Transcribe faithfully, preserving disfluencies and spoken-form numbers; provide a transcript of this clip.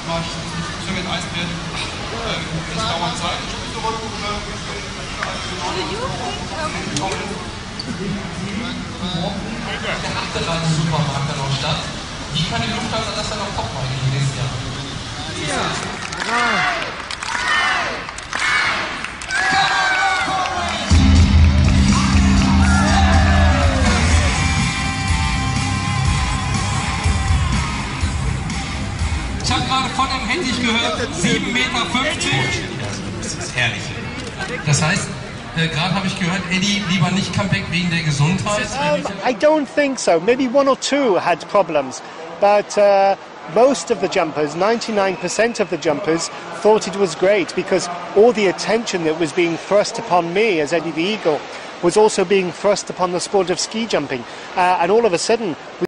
mache ich so mit Eisbären. Das dauert Zeit. Der achte Supermarkt dann auch statt. Wie kann die Lufthansa das dann auch top machen nächstes Jahr? Ja. Ich habe gerade von dem Handy gehört, sieben Meter fünfzig. Das ist herrlich. Das heißt, äh, gerade habe ich gehört, Eddy, lieber nicht Comeback wegen der Gesundheit. Um, I don't think so. Maybe one or two had problems, but uh, most of the jumpers, ninety-nine percent of the jumpers, thought it was great because all the attention that was being thrust upon me as Eddy the Eagle was also being thrust upon the sport of ski jumping, uh, and all of a sudden. We